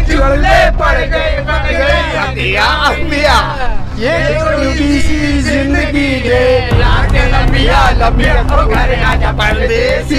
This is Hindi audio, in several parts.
चूल्हे पड़ गए ये छोटी सी जिंदगी है लंबिया लंबिया घर आजा परदेसी।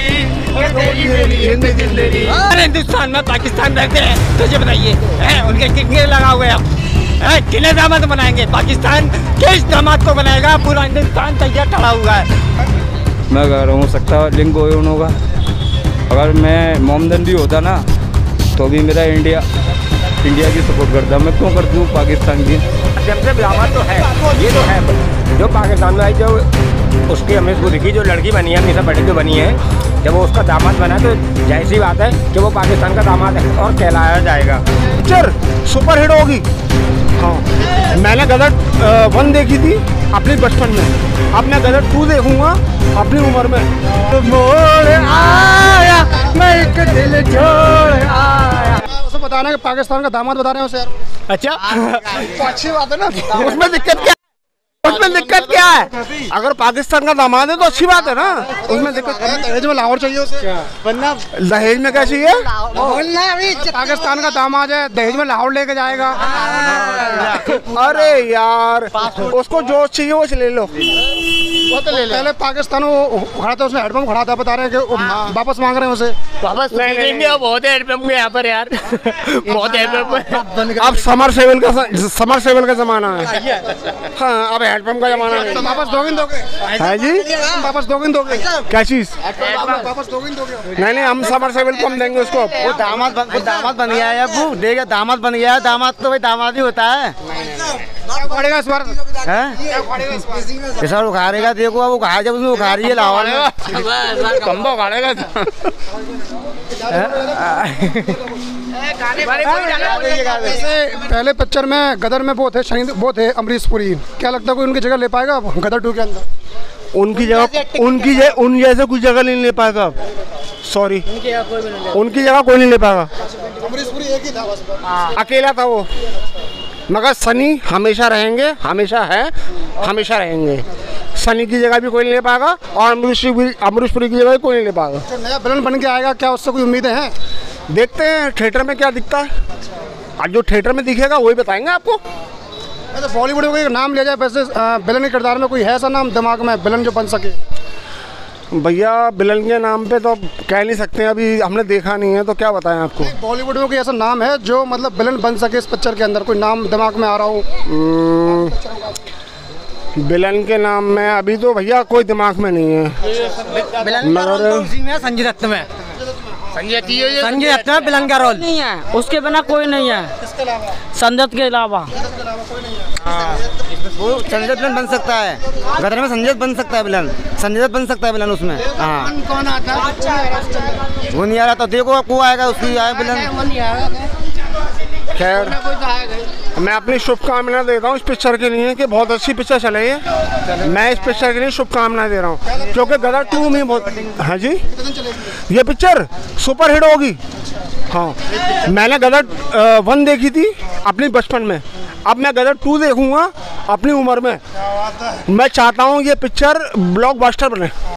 हिंदुस्तान में पाकिस्तान रहते हैं, तुझे बताइए उनके कितने लगा हुए हैं, कितने दामाद बनाएंगे? पाकिस्तान किस दामाद को बनाएगा? पूरा हिंदुस्तान तैयार खड़ा हुआ है। मैं कह रहा हूँ सकता लिंग गोयन होगा। अगर मैं मोमदन भी होता ना तो भी मेरा इंडिया की सपोर्ट करता। मैं क्यों करती हूँ पाकिस्तान की? जब से दामाद तो है, ये तो है जो पाकिस्तान में आई, जो उसकी हमने उसको देखी जो लड़की बनी है मीसा पटेल जो बनी है, जब वो उसका दामाद बना तो जाहिर सी बात है कि वो पाकिस्तान का दामाद है और कहलाया जाएगा। पिक्चर सुपर हिट होगी। हाँ, मैंने गदर 1 देखी थी अपने बचपन में, अब मैं गदर 2 देखूंगा अपनी उम्र में। तो मोड़ आया मैं एक दिल छोड़ आया। उसे बताना कि पाकिस्तान का दामाद बता रहे हैं उसे। अच्छा अच्छी बात है ना, उसमें दिक्कत क्या? उसमें दिक्कत क्या है? अगर पाकिस्तान का दामाद है तो अच्छी बात है ना, उसमें दिक्कत। दहेज में लाहौर चाहिए उसे, वरना दहेज में क्या चाहिए? पाकिस्तान का दामाद है, दहेज में लाहौर लेके जाएगा। अरे यार उसको जो चाहिए वो ले लो, वो तो ले लो। पहले पाकिस्तान वो खड़ा था, उसने हेडपंप खड़ा था, बता रहे हैं कि वापस मांग रहे हैं उसे वापस। बहुत है हेडपंप यहाँ पर यार, बहुत हेडपंप। अब समर सेवल का जमाना है। हाँ, अब हेडपंप का जमाना नहीं। वापस दोगे है जी, वापस दोगे क्या चीज? वापस दोगे? नहीं, हम समर सेवल को हम देंगे उसको। वो दामाद बन गया है, वो देगा दामाद बन गया है। दामाद तो भाई दामाद ही होता है। पड़ेगा इस बार इस बार उखाड़ेगा, देखो अब उखाड़, जब उसमें उखाड़ रही है लाहौर में कम तो उखाड़ेगा। पहले पिक्चर में गदर में वो थे अमरीश पुरी, क्या लगता है कोई उनकी जगह ले पाएगा गदर 2 के अंदर? उन जैसे कुछ जगह नहीं ले पाएगा। सॉरी, उनकी जगह कोई नहीं ले पाएगा। अमरीश पुरी एक ही था बस, अकेला था वो। मगर सनी हमेशा रहेंगे, हमेशा है, हमेशा रहेंगे। सनी की जगह भी कोई नहीं ले पाएगा और अमरीश पुरी की जगह भी कोई नहीं ले पाएगा। तो नया विलन बन के आएगा, क्या उससे कोई उम्मीदें हैं? देखते हैं थिएटर में क्या दिखता है, आज जो थिएटर में दिखेगा वही बताएंगे आपको। तो बॉलीवुड में कोई नाम लिया जाए वैसे विलन के किरदार में, कोई है ऐसा नाम दिमाग में विलन जो बन सके? भैया विलन के नाम पे तो कह नहीं सकते, अभी हमने देखा नहीं है तो क्या बताएं आपको। बॉलीवुड में कोई ऐसा नाम है जो मतलब विलन बन सके इस पिक्चर के अंदर? कोई नाम दिमाग में आ रहा हो? विलन के नाम में अभी तो भैया कोई दिमाग में नहीं है। संजय दत्त में विलन का रोल नहीं है, उसके बिना कोई नहीं है संजय दत्त के अलावा। वो संजय दत्त बन सकता है, गदर में संजय दत्त बन सकता है विलन, संजय दत्त बन सकता है विलन उसमें। हाँ, कौन आता है? वो नहीं आ रहा तो देखो को आएगा, उसकी आए विलन। खैर, मैं अपनी शुभकामना देता हूँ इस पिक्चर के लिए कि बहुत अच्छी पिक्चर चले है। मैं इस पिक्चर के लिए शुभकामनाएं दे रहा हूँ क्योंकि गदर 2 में बहुत। हाँ जी, ये पिक्चर सुपर हिट होगी। हाँ, मैंने गदर 1 देखी थी अपनी बचपन में, अब मैं गदर 2 देखूंगा अपनी उम्र में। मैं चाहता हूँ ये पिक्चर ब्लॉकबस्टर बने।